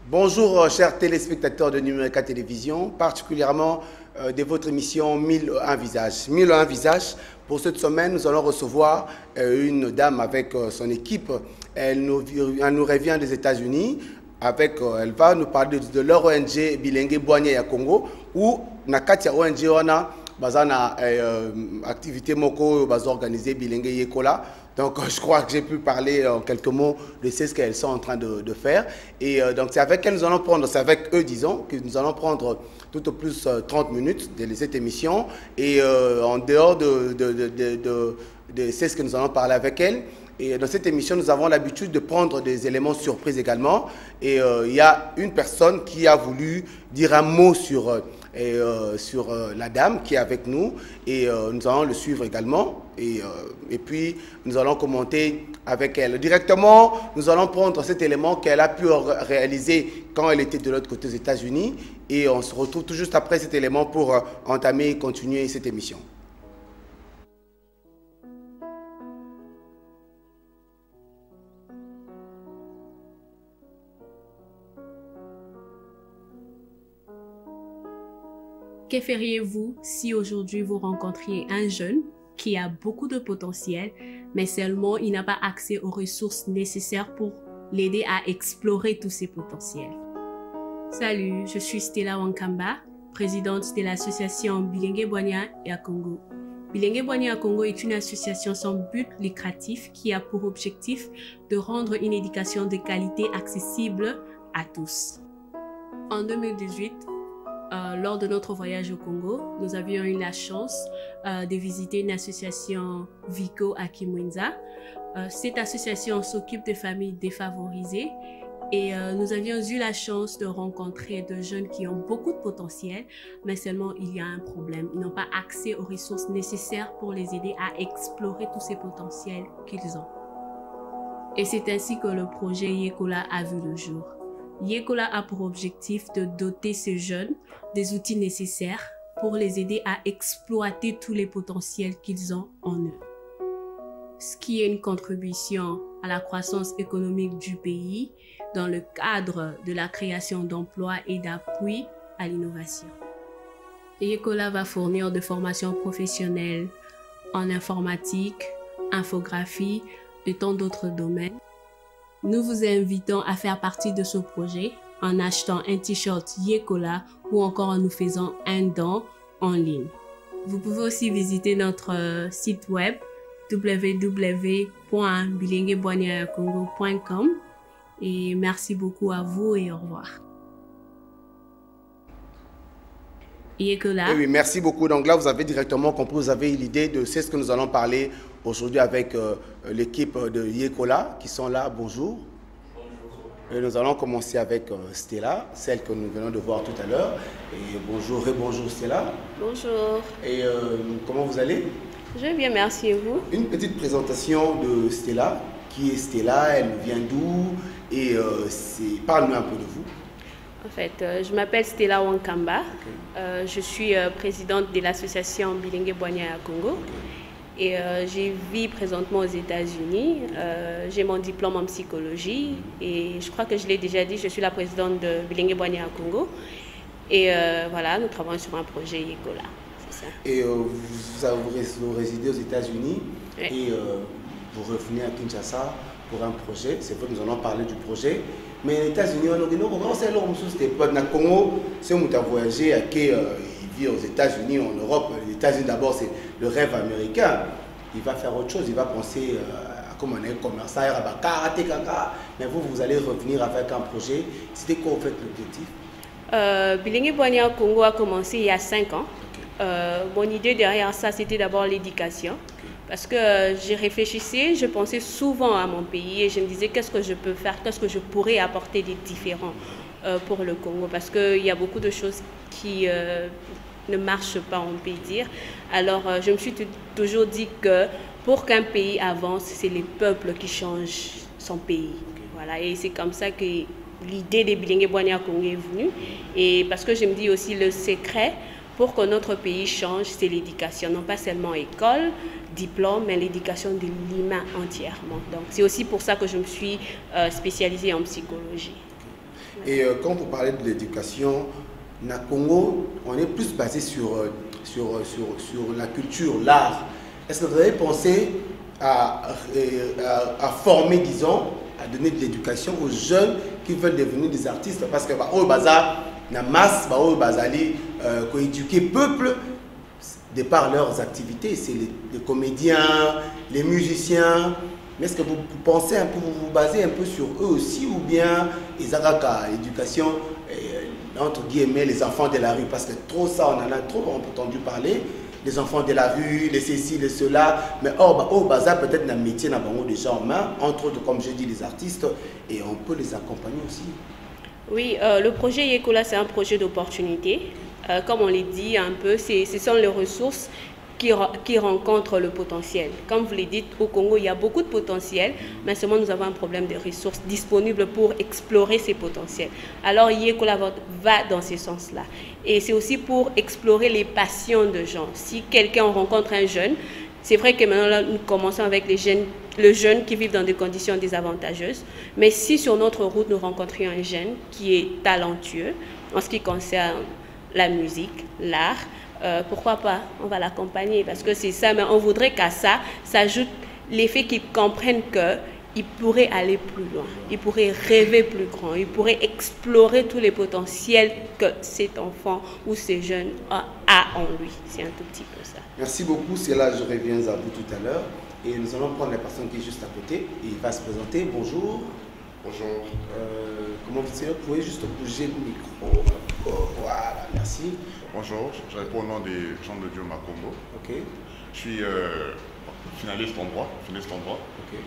Bonjour chers téléspectateurs de Numérica Télévision, particulièrement de votre émission 1001 visages. 1001 visages, pour cette semaine, nous allons recevoir une dame avec son équipe. Elle nous revient des États-Unis. Elle va nous parler de leur ONG Bilingue Boigné ya Congo, où Nakatia ONG ona bazana activité moko bazo organisée Bilingue Yekola. Donc je crois que j'ai pu parler en quelques mots de ce qu'elles sont en train de faire. Et donc c'est avec elles nous allons prendre, c'est avec eux disons, que nous allons prendre tout au plus 30 minutes de cette émission. Et en dehors de ce que nous allons parler avec elles. Et dans cette émission, nous avons l'habitude de prendre des éléments surprises également. Et il y a une personne qui a voulu dire un mot sur la dame qui est avec nous. Et nous allons le suivre également. Et puis, nous allons commenter avec elle. Directement, nous allons prendre cet élément qu'elle a pu réaliser quand elle était de l'autre côté des États-Unis. Et on se retrouve tout juste après cet élément pour entamer et continuer cette émission. Que feriez-vous si aujourd'hui vous rencontriez un jeune qui a beaucoup de potentiel, mais seulement il n'a pas accès aux ressources nécessaires pour l'aider à explorer tous ses potentiels? Salut, je suis Stella Wankamba, présidente de l'association Bilingue Boigné ya Congo. Bilingue Boigné ya Congo est une association sans but lucratif qui a pour objectif de rendre une éducation de qualité accessible à tous. En 2018, lors de notre voyage au Congo, nous avions eu la chance de visiter une association Vico à Kimwenza. Cette association s'occupe des familles défavorisées et nous avions eu la chance de rencontrer de jeunes qui ont beaucoup de potentiel, mais seulement il y a un problème. Ils n'ont pas accès aux ressources nécessaires pour les aider à explorer tous ces potentiels qu'ils ont. Et c'est ainsi que le projet Yekola a vu le jour. Yekola a pour objectif de doter ces jeunes des outils nécessaires pour les aider à exploiter tous les potentiels qu'ils ont en eux. Ce qui est une contribution à la croissance économique du pays dans le cadre de la création d'emplois et d'appui à l'innovation. Yekola va fournir des formations professionnelles en informatique, infographie et tant d'autres domaines. Nous vous invitons à faire partie de ce projet en achetant un t-shirt Yekola ou encore en nous faisant un don en ligne. Vous pouvez aussi visiter notre site web www.bilingueboignéyacongo.com et merci beaucoup à vous et au revoir. Yekola. Oui, merci beaucoup. Donc là, vous avez directement compris, vous avez l'idée de ce que nous allons parler aujourd'hui avec l'équipe de Yekola qui sont là. Bonjour. Bonjour. Et nous allons commencer avec Stella, celle que nous venons de voir tout à l'heure. Et bonjour et bonjour Stella. Bonjour. Et comment vous allez? Je vais bien, merci et vous? Une petite présentation de Stella. Qui est Stella? Elle vient d'où? Et parle-nous un peu de vous. En fait, je m'appelle Stella Wankamba. Okay. Je suis présidente de l'association Bilingue Boigné ya Congo. Okay. Et je vis présentement aux États-Unis. J'ai mon diplôme en psychologie. Et je crois que je l'ai déjà dit, je suis la présidente de Bilingue Boigné ya Congo. Et voilà, nous travaillons sur un projet Yekola. C'est ça. Et vous résidez aux États-Unis. Oui. Et vous revenez à Kinshasa pour un projet. C'est vrai que nous allons parler du projet. Mais les États-Unis, on a Congo, si on a voyagé, il vit aux États-Unis, en Europe. Les États-Unis, d'abord, c'est le rêve américain. Il va faire autre chose, il va penser à comment on est commerçant, mais vous allez revenir avec un projet. C'était quoi, en fait, l'objectif? Bilingue Boigné ya Congo a commencé il y a 5 ans. Okay. Mon idée derrière ça, c'était d'abord l'éducation. Parce que je réfléchissais, je pensais souvent à mon pays et je me disais qu'est-ce que je peux faire, qu'est-ce que je pourrais apporter de différent pour le Congo. Parce qu'il y a beaucoup de choses qui ne marchent pas, on peut dire. Alors je me suis toujours dit que pour qu'un pays avance, c'est les peuples qui changent son pays. Voilà, et c'est comme ça que l'idée des Bilingue Boigné ya Congo est venue. Et parce que je me dis aussi le secret pour que notre pays change, c'est l'éducation, non pas seulement école, diplôme, mais l'éducation de l'humain entièrement. Donc c'est aussi pour ça que je me suis spécialisée en psychologie. Et quand vous parlez de l'éducation, na Congo, on est plus basé sur la culture, l'art. Est-ce que vous avez pensé à former, disons, à donner de l'éducation aux jeunes qui veulent devenir des artistes? Parce que au bazar, na masse, au bazali, éduquer peuple de par leurs activités, c'est les comédiens, les musiciens. Mais est-ce que vous pensez un peu, vous basez un peu sur eux aussi, ou bien ils ont l'éducation entre guillemets les enfants de la rue? Parce que trop ça, on en a trop entendu parler, les enfants de la rue, les ceci, les cela. Mais au bazar, peut-être un métier n'a pas déjà en main, entre autres, comme je dis, les artistes, et on peut les accompagner aussi. Oui, le projet Yekola, c'est un projet d'opportunité. Comme on l'a dit un peu, ce sont les ressources qui rencontrent le potentiel. Comme vous l'avez dit, au Congo, il y a beaucoup de potentiel, mais seulement nous avons un problème de ressources disponibles pour explorer ces potentiels. Alors, Yekola va dans ce sens-là. Et c'est aussi pour explorer les passions de gens. Si quelqu'un rencontre un jeune, c'est vrai que maintenant, là, nous commençons avec les jeunes qui vivent dans des conditions désavantageuses. Mais si sur notre route, nous rencontrions un jeune qui est talentueux en ce qui concerne la musique, l'art, pourquoi pas, on va l'accompagner parce que c'est ça, mais on voudrait qu'à ça s'ajoute l'effet qu'ils comprennent qu'ils pourraient aller plus loin, ils pourraient rêver plus grand, ils pourraient explorer tous les potentiels que cet enfant ou ce jeune a en lui. C'est un tout petit peu ça. Merci beaucoup, c'est là je reviens à vous tout à l'heure et nous allons prendre la personne qui est juste à côté et il va se présenter. Bonjour. Bonjour. Comment vous pouvez juste bouger le micro? Voilà, merci. Bonjour, je réponds au nom de Jean de Dieu Makombo. Ok. Je suis finaliste en droit. Ok.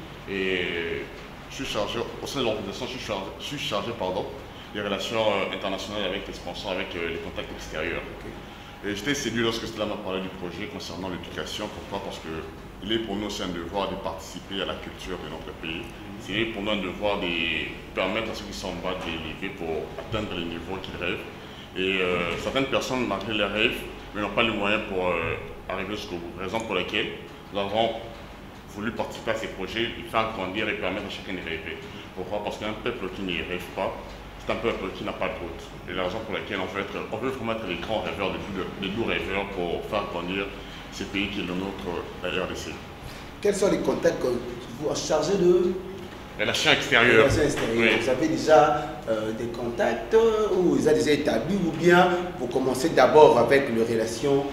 Et je suis chargé, au sein de l'organisation, je suis chargé des relations internationales avec les sponsors, avec les contacts extérieurs. Okay. Et j'étais séduit lorsque cela m'a parlé du projet concernant l'éducation. Pourquoi? Parce qu'il est pour nous aussi un devoir de participer à la culture de notre pays. C'est pour nous un devoir de permettre à ceux qui sont en bas d'élever pour atteindre les niveaux qu'ils rêvent. Et certaines personnes, malgré leurs rêves, n'ont pas les moyens pour arriver jusqu'au bout. Raison pour laquelle nous avons voulu participer à ces projets, faire grandir et permettre à chacun de rêver. Pourquoi? Parce qu'un peuple qui n'y rêve pas, c'est un peuple qui n'a pas de route. Et la raison pour laquelle on veut vraiment être les grands rêveurs, les doux rêveurs pour faire grandir ce pays qui est le nôtre, la RDC. Quels sont les contacts que vous chargez de relations extérieures? Oui. Vous avez déjà des contacts ou vous avez déjà établis, ou bien vous commencez d'abord avec les relations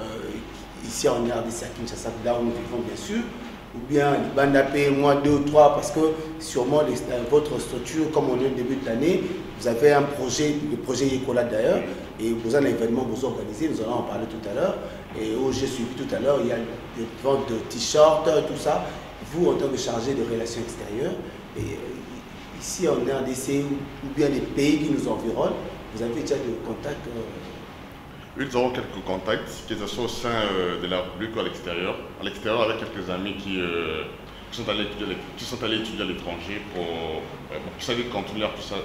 ici en RDC à Kinshasa, là où nous vivons bien sûr, ou bien Bandapé, moi 2 ou 3, parce que sûrement votre structure, comme on est au début de l'année, vous avez un projet, le projet Yekola d'ailleurs, et vous avez un événement vous organisez, nous allons en parler tout à l'heure, et où j'ai suivi tout à l'heure, il y a des ventes de t-shirts, tout ça. Vous, en tant que chargé de relations extérieures, et ici en RDC ou bien les pays qui nous environnent, vous avez déjà des contacts? Oui, nous avons quelques contacts, que ce soit au sein de la République ou à l'extérieur. À l'extérieur, avec quelques amis qui sont allés étudier à l'étranger qui sont allés continuer leur cursus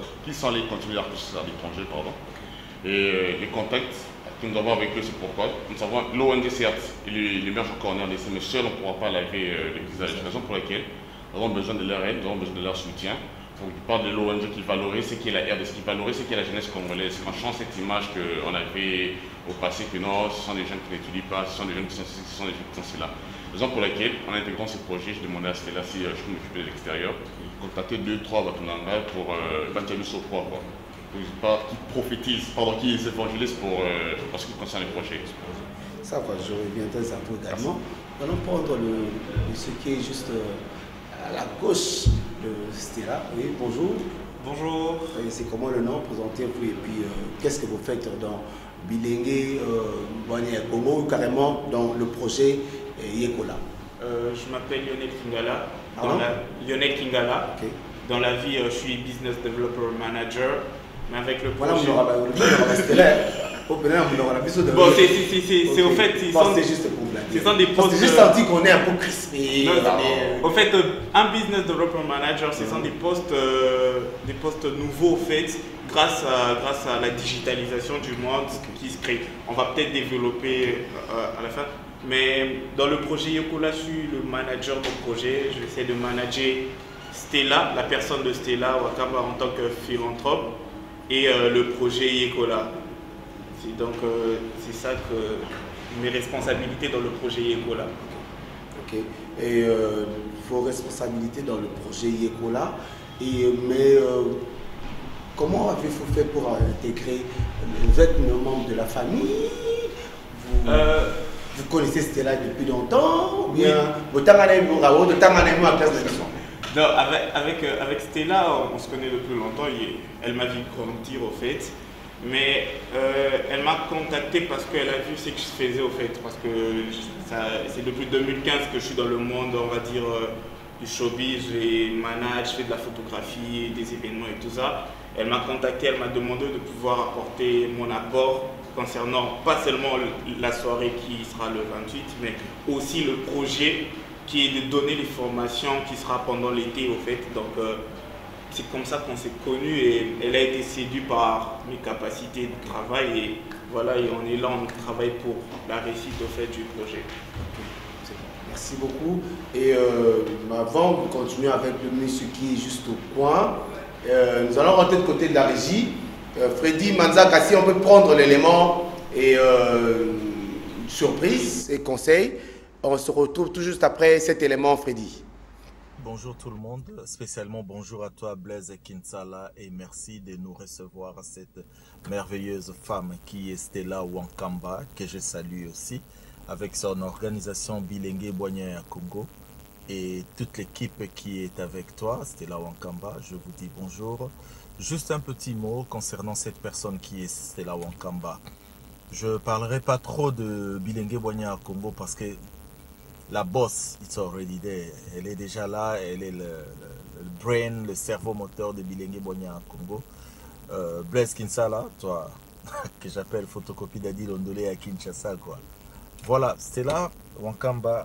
à l'étranger, pardon. Et les contacts que nous avons avec eux, c'est pourquoi nous savons l'ONG, certes, il émerge encore en RDC, mais seul on ne pourra pas laver le visage. C'est la raison pour laquelle nous avons besoin de leur aide, nous avons besoin de leur soutien. Donc, il parle de l'ONG qui valorise ce qui est la RDC, qui valorise ce qui est la jeunesse congolaise. Quand je change cette image qu'on avait au passé, que non, ce sont des jeunes qui n'étudient pas, ce sont des jeunes qui sont ceci, ce sont des jeunes qui sont cela. Raison pour laquelle, en intégrant ce projet, je demandais à Stella si je peux m'occuper de l'extérieur, contacter 2-3 Batunanga pour éventuellement au poids, qui prophétisent, qui évangélisent pour ce qui concerne le projet. Ça va, je reviendrai à vous également. Nous allons prendre ce qui est juste à la gauche de Stella. Oui, bonjour. Bonjour. C'est comment le nom? Présentez-vous et puis qu'est-ce que vous faites dans Bilingue, Congo ou carrément dans le projet Yekola? Je m'appelle Lionel Kingala. Lionel Kingala. Okay. Dans la vie, je suis Business Developer Manager. Mais avec le projet... Bon, c'est au fait... C'est juste pour blaguer. Des postes... C'est juste senti qu'on est un peu crispé. Au fait, un Business Developer Manager, ce sont des postes nouveaux, au fait, grâce à la digitalisation du monde qui se crée. On va peut-être développer à la fin. Mais dans le projet Yekola, je suis le manager du projet. Je vais essayer de manager Stella, la personne de Stella Wakamba en tant que philanthrope. et le projet Yekola. Donc c'est ça que mes responsabilités dans le projet Yekola. Ok. Et vos responsabilités dans le projet Yekola. Mais comment avez-vous fait pour intégrer? Vous êtes un membre de la famille? Vous connaissez Stella depuis longtemps? Ou bien vous non, avec Stella, on se connaît depuis longtemps. Elle m'a vu grandir au fait. Mais elle m'a contacté parce qu'elle a vu ce que je faisais au fait. Parce que c'est depuis 2015 que je suis dans le monde, on va dire, du showbiz. Je manage, je fais de la photographie, des événements et tout ça. Elle m'a contacté, elle m'a demandé de pouvoir apporter mon apport concernant pas seulement la soirée qui sera le 28, mais aussi le projet qui est de donner les formations qui sera pendant l'été au fait. Donc c'est comme ça qu'on s'est connus et elle a été séduite par mes capacités de travail et voilà, et on est là, on travaille pour la réussite au fait du projet. Merci beaucoup. Et avant de continuer avec le monsieur qui est juste au coin, nous allons rentrer de côté de la régie. Freddy Manzaka, si on peut prendre l'élément et surprise et conseil, on se retrouve tout juste après cet élément, Freddy. Bonjour tout le monde, spécialement bonjour à toi Blaise Kinsala et merci de nous recevoir cette merveilleuse femme qui est Stella Wankamba, que je salue aussi, avec son organisation Bilengue Boigna Congo et toute l'équipe qui est avec toi, Stella Wankamba, je vous dis bonjour. Juste un petit mot concernant cette personne qui est Stella Wankamba. Je ne parlerai pas trop de Bilengue Boigna Congo parce que la boss, it's already there. Elle est déjà là, elle est le brain, le cerveau moteur de Bilengue Boigna Congo. Blaise Kinsala, toi, que j'appelle photocopie d'Adi Londolé à Kinshasa, quoi. Voilà, Stella Wankamba,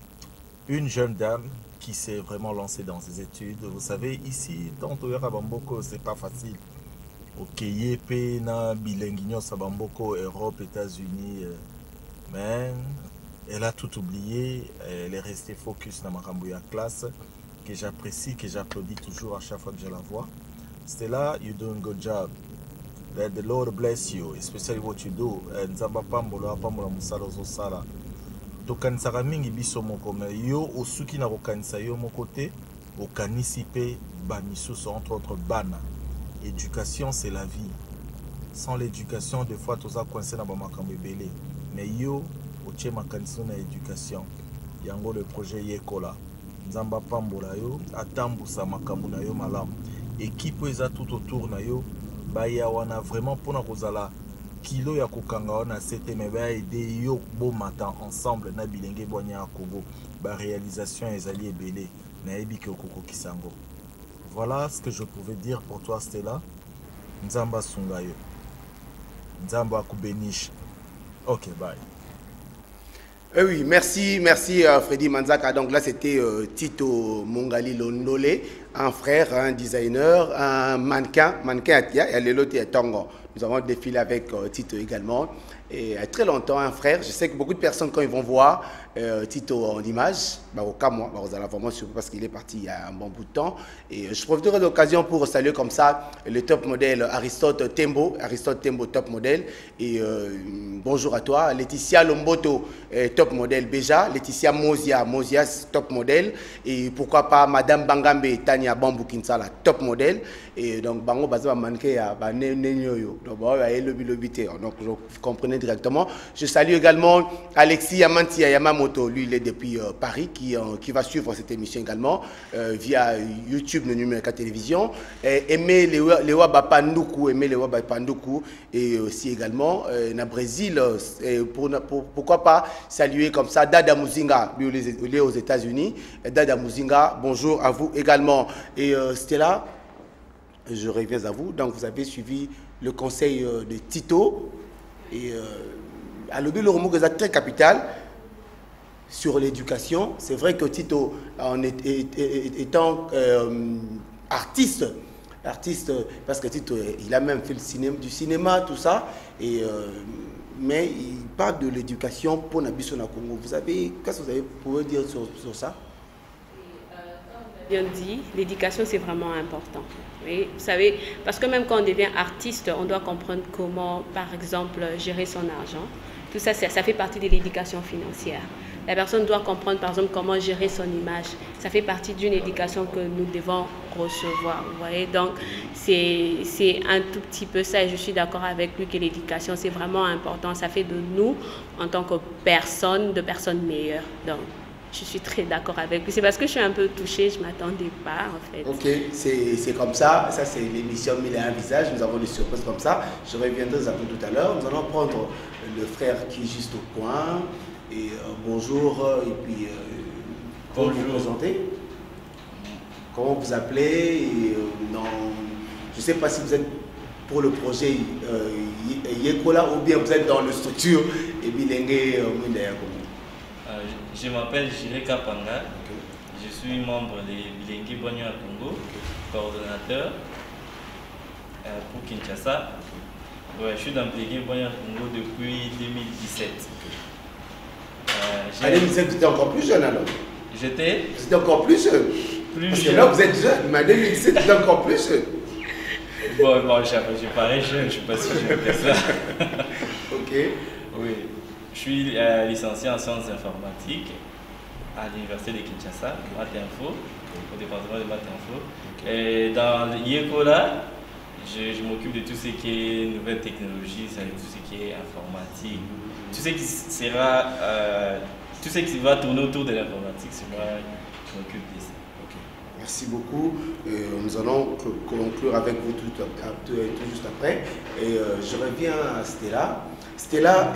une jeune dame qui s'est vraiment lancée dans ses études. Vous savez, ici, dans Toyota Bamboko, c'est pas facile. Ok, Yépé, na Bilenguignon, Sabamboko, Europe, États-Unis, mais elle a tout oublié, elle est restée focus dans ma Rambouya classe, que j'apprécie, que j'applaudis toujours à chaque fois que je la vois. Stella, you're doing a good job. Let the Lord bless you, especially what you do. Nzamba pambola, pambola musala zosala. Tokanisaka mingi biso moko, mais yo osuki na kokanisa yo moko te, okanisi pe bamisusu entre autres bana. Éducation, c'est la vie. Sans l'éducation, des fois, toza coincé na bamakambo ebele. Mais yo, otie makanisi na éducation. Yango le projet Yekola. Nzamba pambola yo, atambusa makambo na yo malamu. Équipe eza tout autour na yo, baya wana vraiment pona kozala kilo ya kokanga wana c'était mais ba aider yo beau matin ensemble na Bilengue Boigna Congo. Ba réalisation ezali ebele na yebi ke okoko kisango. Voilà ce que je pouvais dire pour toi Stella. Nzamba sunga yo. Nzamba akubenish. OK, bye. Oui, merci Freddy Manzaka. Donc là, c'était Tito Mongali Londolé, un frère, un designer, un mannequin Atia, et l'autre est Tongo. Nous avons défilé avec Tito également. Et très longtemps, un frère. Je sais que beaucoup de personnes, quand ils vont voir Tito en image, au cas moi, vous allez vraiment surpris parce qu'il est parti il y a un bon bout de temps. Et je profiterai de l'occasion pour saluer comme ça le top modèle Aristote Tembo, top modèle. Et bonjour à toi, Laetitia Lomboto, top modèle Béja, Laetitia Mozia, top modèle. Et pourquoi pas Madame Bangambe, Tania Bambou Kinsala, top modèle. Et donc, Bango Baza manqué à Banenyoyo. Donc, vous comprenez directement. Je salue également Alexis Yamanti Yamamoto, lui il est depuis Paris, qui va suivre cette émission également via YouTube, le numéro 4 télévision. Aimé Lewa Bapanduku, et aussi également na Brésil, pourquoi pas saluer comme ça Dada Muzinga, lui il est aux États-Unis. Dada Muzinga, bonjour à vous également. Et Stella, je reviens à vous. Donc vous avez suivi le conseil de Tito. Et à l'objet le remous très capital sur l'éducation. C'est vrai que Tito, en étant artiste, parce que Tito, il a même fait du cinéma, tout ça, et, mais il parle de l'éducation pour Nabiso na Congo. Qu'est-ce que vous avez pour dire sur ça? Quand on Bien dit, l'éducation c'est vraiment important. Oui, vous savez, parce que même quand on devient artiste, on doit comprendre comment, par exemple, gérer son argent. Tout ça, ça fait partie de l'éducation financière. La personne doit comprendre, par exemple, comment gérer son image. Ça fait partie d'une éducation que nous devons recevoir. Vous voyez, donc c'est un tout petit peu ça. Et je suis d'accord avec lui que l'éducation, c'est vraiment important. Ça fait de nous, en tant que personnes, de personnes meilleures. Donc, je suis très d'accord avec lui. C'est parce que je suis un peu touchée, je ne m'attendais pas, en fait. Ok, c'est comme ça. Ça, c'est l'émission 1001 visages. Nous avons des surprises comme ça. Je reviendrai à vous tout à l'heure. Nous allons prendre le frère qui est juste au coin. Et bonjour, et puis comment vous présentez? Comment vous appelez? Et, non, je ne sais pas si vous êtes pour le projet Yekola ou bien vous êtes dans la structure et Bilingue Mundaya. Je m'appelle Jiré Kapanga, je suis membre de Bilingue Bonio à Congo, coordonnateur pour Kinshasa. Ouais, je suis dans Bilingue Bonio à Congo depuis 2017. En 2017, vous étiez encore plus jeune alors? J'étais? Vous étiez encore plus jeune? Parce que là, vous êtes jeune, mais en 2017, vous étiez encore plus jeune. Bon, je parais jeune, je ne suis pas si jeune que ça. Ok. Oui, je suis licencié en sciences informatiques à l'université de Kinshasa, Math-Info, au département de Math-Info. Et dans Yekola, je m'occupe de tout ce qui est nouvelles technologies, tout ce qui est informatique, tout ce qui sera, tout ce qui va tourner autour de l'informatique, c'est moi qui m'occupe de ça. Okay. Merci beaucoup. Nous allons conclure avec vous tout juste après. Et je reviens à Stella. Stella,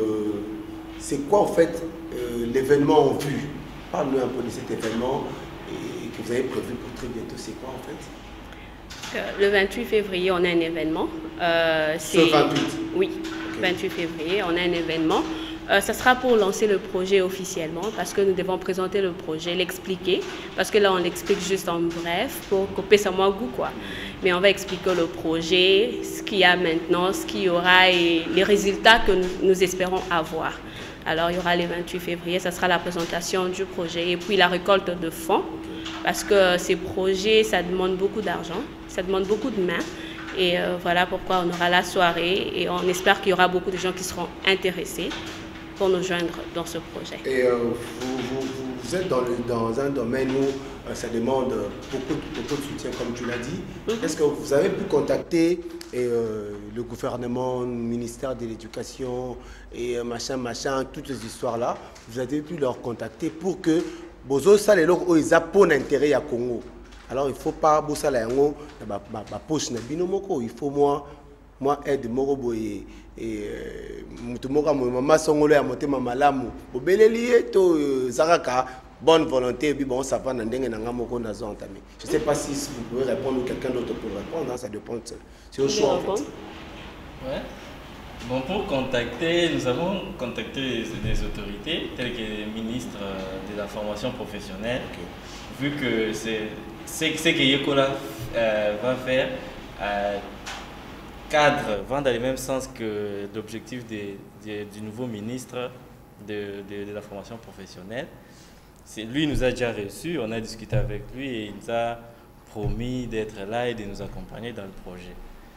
c'est quoi en fait l'événement en vue? Parle-nous un peu de cet événement que vous avez prévu pour très bientôt. C'est quoi en fait? Le 28 février, on a un événement. Ce 28? Oui, okay. 28 février, on a un événement. Ça sera pour lancer le projet officiellement parce que nous devons présenter le projet, l'expliquer. Parce que là, on l'explique juste en bref pour couper ça moins goût, quoi. Mais on va expliquer le projet, ce qu'il y a maintenant, ce qu'il y aura et les résultats que nous espérons avoir. Alors, il y aura le 28 février, ça sera la présentation du projet et puis la récolte de fonds. Parce que ces projets, ça demande beaucoup d'argent, ça demande beaucoup de mains. Et voilà pourquoi on aura la soirée et on espère qu'il y aura beaucoup de gens qui seront intéressés pour nous joindre dans ce projet. Et vous êtes dans un domaine où ça demande beaucoup de soutien, comme tu l'as dit. Est-ce que vous avez pu contacter le gouvernement, le ministère de l'Éducation et machin, toutes ces histoires-là? Vous avez pu leur contacter pour que Bozo Salelo ils ont intérêt à Congo. Alors il ne faut pas bosser la yango ma poche na binomoko. Il faut moi aide morobo et mutumoka mama songolo ya motema malamu. Obelelié to zaraka bonne volonté puis bon ça va na ndenge na ngamoko na zo entamé. Je ne sais pas si vous pouvez répondre ou quelqu'un d'autre peut répondre, hein, ça dépend. C'est au choix en fait. Ouais. Bon, pour contacter, nous avons contacté les autorités telles que les ministres de la formation professionnelle, vu que c'est ce que Yekola va faire vont dans le même sens que l'objectif du nouveau ministre de la formation professionnelle. Lui nous a déjà reçus, on a discuté avec lui et il nous a promis d'être là et de nous accompagner dans le projet.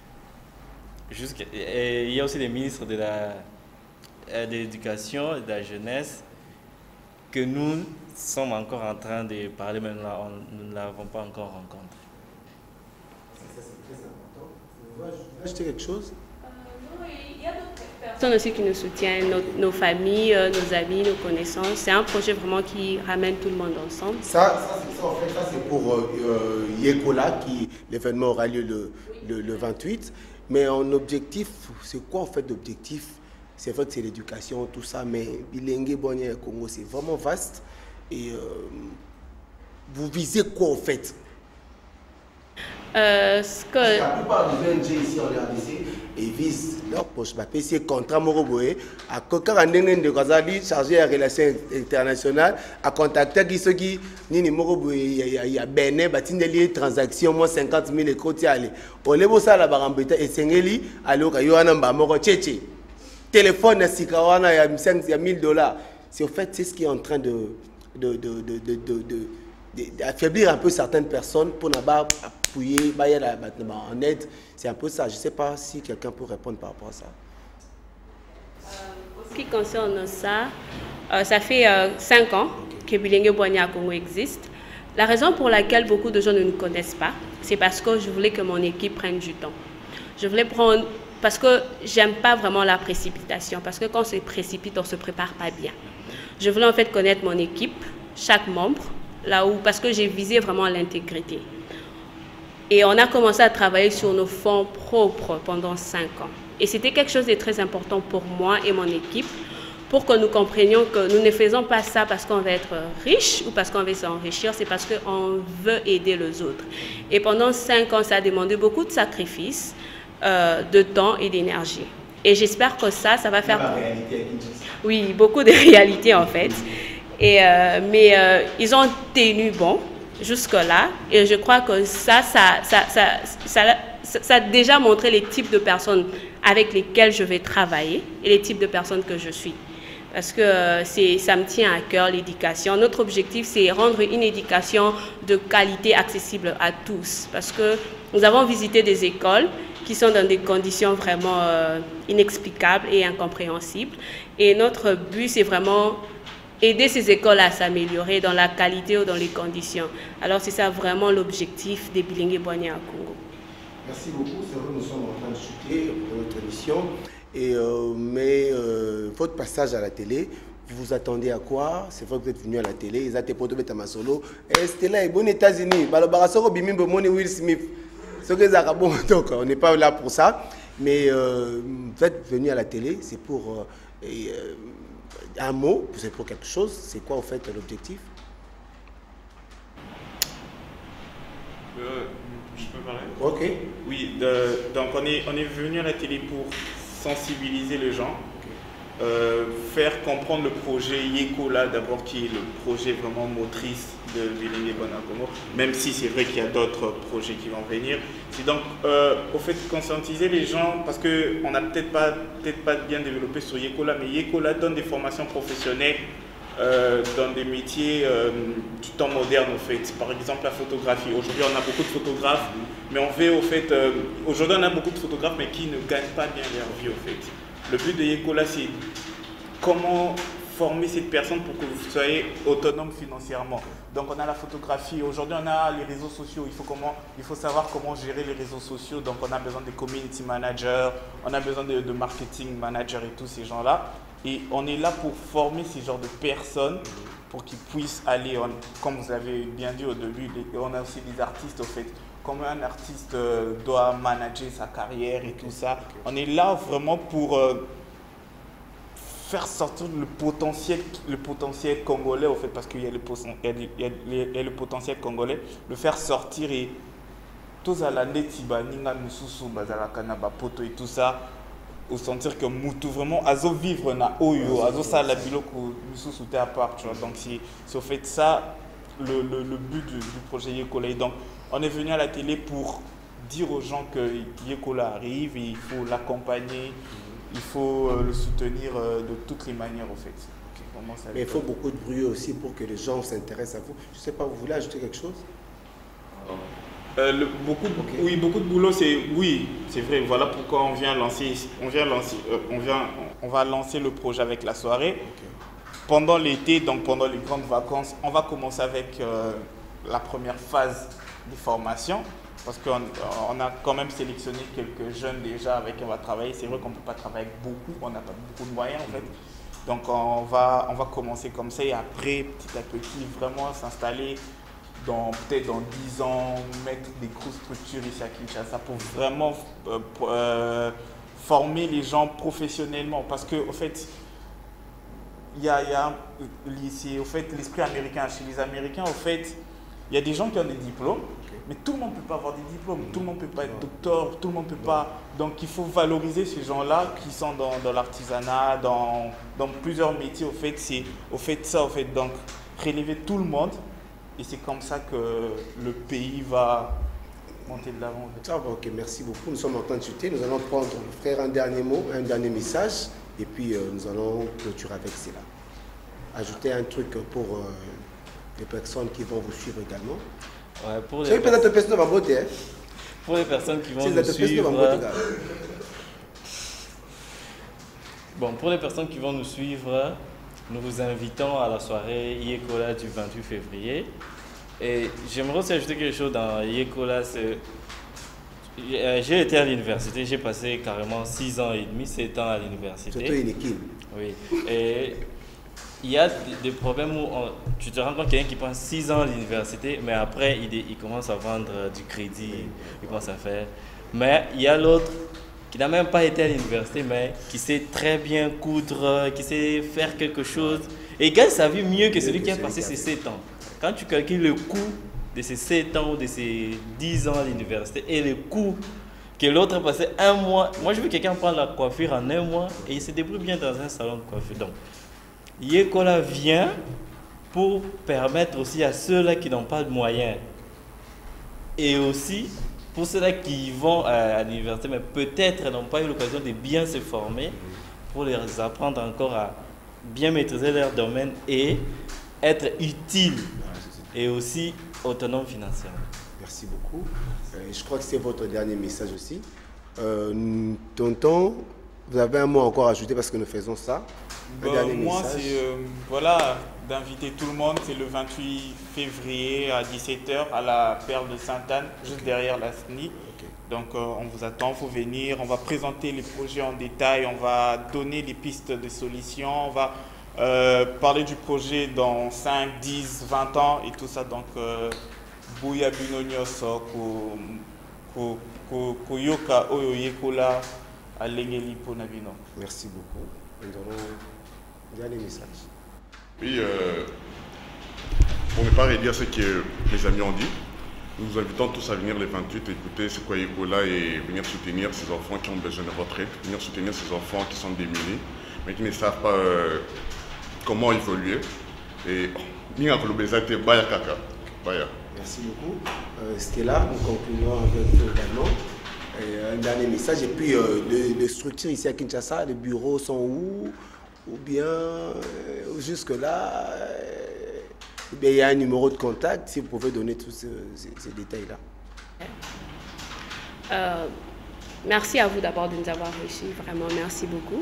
Il y a aussi les ministres de l'éducation et de la jeunesse que nous sommes encore en train de parler, mais nous ne l'avons pas encore rencontré. Ça, c'est très important. Vous voulez ajouter quelque chose? Non, il y a d'autres personnes aussi qui nous soutiennent, nos familles, nos amis, nos connaissances. C'est un projet vraiment qui ramène tout le monde ensemble. Ça c'est pour Yekola, l'événement aura lieu le 28. Mais en objectif, c'est quoi en fait l'objectif? C'est vrai que c'est l'éducation, tout ça, mais Bilingue Bonio Congo, c'est vraiment vaste. Et vous visez quoi en fait? La plupart des ONG ici en RDC, ils visent leur poche. C'est contrat Moroboé, à Kokarandenen de Gazali, chargé à relations internationales, à contacter ceux qui Nini Moroboé, il y a Bénin, Batindeli, transaction, moins 50 000 écoutes. On les voit ça là-bas en bêta et Sengeli, alors qu'il y a un Moro Tchétché. Téléphone, il y a $1 000. C'est en fait, c'est ce qui est en train de d'affaiblir un peu certaines personnes pour appuyer en aide. C'est un peu ça. Je ne sais pas si quelqu'un peut répondre par rapport à ça. En ce qui concerne ça, ça fait 5 ans que Bilingue Boigny à Congo existe. La raison pour laquelle beaucoup de gens ne nous connaissent pas, c'est parce que je voulais que mon équipe prenne du temps. Je voulais prendre, parce que j'aime pas vraiment la précipitation, parce que quand on se précipite, on ne se prépare pas bien. Je voulais en fait connaître mon équipe, chaque membre, parce que j'ai visé vraiment l'intégrité. Et on a commencé à travailler sur nos fonds propres pendant 5 ans. Et c'était quelque chose de très important pour moi et mon équipe, pour que nous comprenions que nous ne faisons pas ça parce qu'on veut être riche ou parce qu'on veut s'enrichir, c'est parce qu'on veut aider les autres. Et pendant 5 ans, ça a demandé beaucoup de sacrifices, de temps et d'énergie. Et j'espère que ça va faire... Oui, beaucoup de réalités en fait. Mais ils ont tenu bon jusque-là. Et je crois que ça a déjà montré les types de personnes avec lesquelles je vais travailler et les types de personnes que je suis. Parce que ça me tient à cœur, l'éducation. Notre objectif, c'est rendre une éducation de qualité accessible à tous. Parce que nous avons visité des écoles qui sont dans des conditions vraiment inexplicables et incompréhensibles. Et notre but, c'est vraiment aider ces écoles à s'améliorer dans la qualité ou dans les conditions. Alors, c'est ça vraiment l'objectif des Bilingue Boigny à Congo. Merci beaucoup. C'est vrai, nous sommes en train de chuter pour notre émission. Mais votre passage à la télé, vous vous attendez à quoi? C'est vrai que vous êtes venu à la télé, ils ont été pour mettre ma solo. C'était là, bon États-Unis, Will Smith. Donc on n'est pas là pour ça. Mais vous êtes venu à la télé, c'est pour un mot, c'est pour quelque chose. C'est quoi en fait l'objectif? Je peux parler? Ok. Oui, donc on est venu à la télé pour sensibiliser les gens, faire comprendre le projet Yekola d'abord, qui est le projet vraiment motrice de Bilingue Boigny à Congo, même si c'est vrai qu'il y a d'autres projets qui vont venir. C'est donc au fait de conscientiser les gens, parce qu'on n'a peut-être pas bien développé sur Yekola, mais Yekola donne des formations professionnelles dans des métiers du temps moderne au fait. Par exemple la photographie. Aujourd'hui on a beaucoup de photographes, mais on veut au fait, aujourd'hui on a beaucoup de photographes mais qui ne gagnent pas bien leur vie au fait. Le but de Yekola, c'est comment former cette personne pour que vous soyez autonome financièrement. Donc on a la photographie, aujourd'hui on a les réseaux sociaux, il faut savoir comment gérer les réseaux sociaux. Donc on a besoin de community managers, on a besoin de marketing managers et tous ces gens-là. Et on est là pour former ces genres de personnes pour qu'ils puissent aller, comme vous avez bien dit au début, on a aussi des artistes au fait. Comment un artiste doit manager sa carrière et tout ça. On est là vraiment pour faire sortir le potentiel congolais au fait, parce qu'il y a le potentiel congolais, le faire sortir et tous à la netiba ninga mususu bazala kanaba poto et tout ça. Au sentir que Moutou vraiment azo vivre na oyo azo ça la biloko mususu te à part, tu vois. Donc c'est au fait ça le but du projet Yekola. Donc on est venu à la télé pour dire aux gens que Yekola arrive et il faut l'accompagner, il faut le soutenir de toutes les manières au fait. Okay, mais il faut beaucoup de bruit aussi pour que les gens s'intéressent à vous. Je ne sais pas, vous voulez ajouter quelque chose? Oui, beaucoup de boulot, c'est vrai. Voilà pourquoi on va lancer le projet avec la soirée. Okay. Pendant l'été, donc pendant les grandes vacances, on va commencer avec la première phase de formation, parce qu'on a quand même sélectionné quelques jeunes déjà avec qui on va travailler. C'est vrai qu'on ne peut pas travailler avec beaucoup, on n'a pas beaucoup de moyens en fait. Donc on va commencer comme ça et après, petit à petit, vraiment s'installer. Peut-être dans 10 ans, mettre des grosses structures ici à Kinshasa pour vraiment former les gens professionnellement. Parce qu'au fait, il y a l'esprit américain. Chez les Américains, au fait, il y a des gens qui ont des diplômes, mais tout le monde ne peut pas avoir des diplômes, tout le monde ne peut pas être docteur, tout le monde ne peut pas. Donc il faut valoriser ces gens-là qui sont dans l'artisanat, dans plusieurs métiers. Au fait, donc relever tout le monde. Et c'est comme ça que le pays va monter de l'avant. Ok, merci beaucoup. Nous sommes en train de chuter. Nous allons prendre, frère, un dernier mot, un dernier message. Et puis nous allons clôturer avec cela. Ajouter un truc pour les personnes qui vont vous suivre également. Ouais, pour les pour les personnes qui vont nous suivre. Bon, pour les personnes qui vont nous suivre, nous vous invitons à la soirée Yekola du 28 février. Et j'aimerais aussi ajouter quelque chose dans Yekola. J'ai été à l'université, j'ai passé carrément 6 ans et demi, 7 ans à l'université. Surtout une équipe. Oui. Et il y a des problèmes où tu te rends compte quelqu'un qui passe 6 ans à l'université, mais après il commence à vendre du crédit, il commence à faire. Mais il y a l'autre qui n'a même pas été à l'université, mais qui sait très bien coudre, qui sait faire quelque chose et gagne sa vie mieux que celui qui a passé ses 7 ans. Quand tu calcules le coût de ces 7 ans ou de ces 10 ans à l'université et le coût que l'autre a passé 1 mois. Moi, je veux quelqu'un prendre la coiffure en 1 mois et il se débrouille bien dans un salon de coiffure. Donc, Yekola vient pour permettre aussi à ceux-là qui n'ont pas de moyens et aussi pour ceux-là qui vont à l'université mais peut-être n'ont pas eu l'occasion de bien se former pour les apprendre encore à bien maîtriser leur domaine et être utile et aussi autonome financièrement. Merci beaucoup. Je crois que c'est votre dernier message aussi. Tonton, vous avez un mot encore à ajouter parce que nous faisons ça. Moi, c'est voilà, d'inviter tout le monde. C'est le 28 février à 17 h à la Perle de Sainte-Anne, juste derrière la SNI. Donc on vous attend, il faut venir. On va présenter les projets en détail, on va donner des pistes de solutions, on va parler du projet dans 5, 10, 20 ans et tout ça. Donc, Bouya Binonyoso, Koyoka Oyo Yekola, Alengeli Ponabino. Merci beaucoup. Nous aurons dernier message. Oui, pour ne pas redire ce que les amis ont dit, nous vous invitons tous à venir les 28 écouter ce qu'est Yekola et venir soutenir ces enfants qui ont besoin de retraite, venir soutenir ces enfants qui sont démunis, mais qui ne savent pas comment évoluer. Et merci beaucoup. Stella, nous concluons avec vous également. Un dernier message. Et puis, les structures ici à Kinshasa, les bureaux sont où? Ou bien, jusque-là, il y a un numéro de contact, si vous pouvez donner tous ces détails-là. Merci à vous d'abord de nous avoir reçus. Vraiment, merci beaucoup.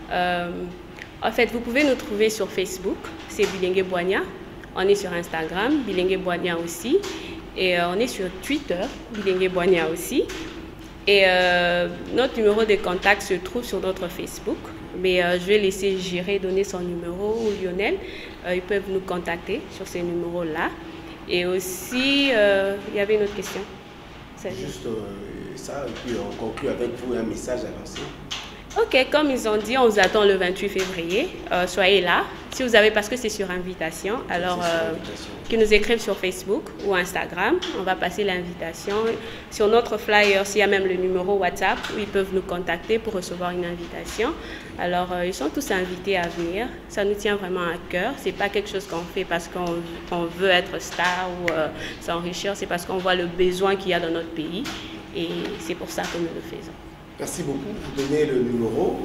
En fait, vous pouvez nous trouver sur Facebook, c'est Bilingue Boigna. On est sur Instagram, Bilingue Boigna aussi. Et on est sur Twitter, Bilingue Boigna aussi. Et notre numéro de contact se trouve sur notre Facebook. Mais je vais laisser Jiré donner son numéro ou Lionel. Ils peuvent nous contacter sur ces numéros-là. Et aussi, il y avait une autre question. Juste ça, et puis on conclut avec vous un message à lancer. Ok, comme ils ont dit, on vous attend le 28 février. Soyez là. Si vous avez, parce que c'est sur invitation, alors qu'ils nous écrivent sur Facebook ou Instagram. On va passer l'invitation. Sur notre flyer, s'il y a même le numéro WhatsApp où ils peuvent nous contacter pour recevoir une invitation. Alors, ils sont tous invités à venir. Ça nous tient vraiment à cœur. Ce n'est pas quelque chose qu'on fait parce qu'on veut être star ou s'enrichir. C'est parce qu'on voit le besoin qu'il y a dans notre pays. Et c'est pour ça que nous le faisons. Merci beaucoup. Vous donnez le numéro.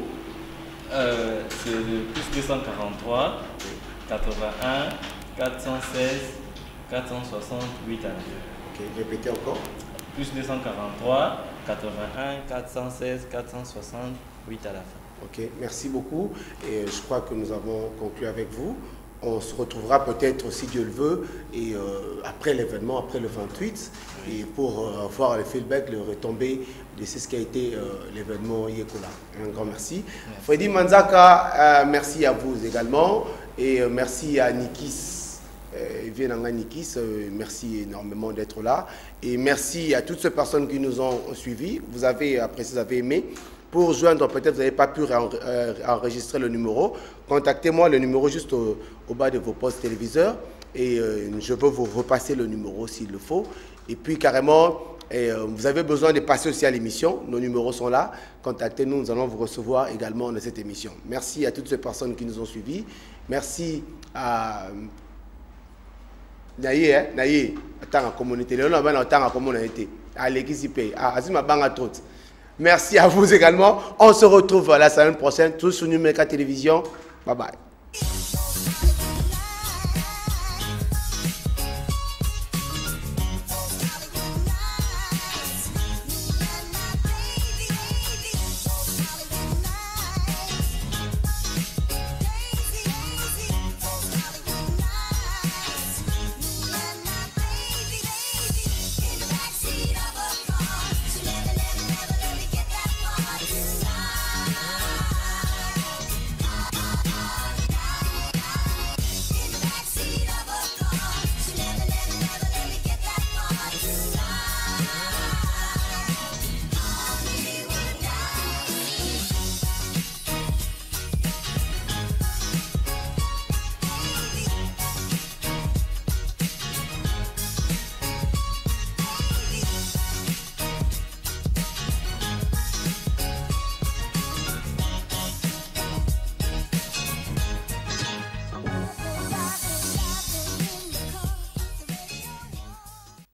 C'est le plus 243 81 416 468 à la fin. Ok, répétez encore. Plus 243 81 416 468 à la fin. Ok, merci beaucoup. Et je crois que nous avons conclu avec vous. On se retrouvera peut-être, si Dieu le veut, et après l'événement, après le 28, et pour voir le feedback, le retombé de ce qui a été l'événement Yekola. Un grand merci. Freddy Manzaka, merci à vous également, et merci à Nikis, Nikis, merci énormément d'être là, et merci à toutes ces personnes qui nous ont suivis. Vous avez apprécié, vous avez aimé. Pour joindre, peut-être vous n'avez pas pu enregistrer le numéro, contactez-moi, le numéro juste au bas de vos postes téléviseurs et je peux vous repasser le numéro s'il le faut. Et puis carrément, vous avez besoin de passer aussi à l'émission, nos numéros sont là, contactez-nous, nous allons vous recevoir également dans cette émission. Merci à toutes ces personnes qui nous ont suivis, merci à Naye, Naye, attends la communauté, merci à vous également. On se retrouve la semaine prochaine, tous sur Numérica Télévision. Bye bye.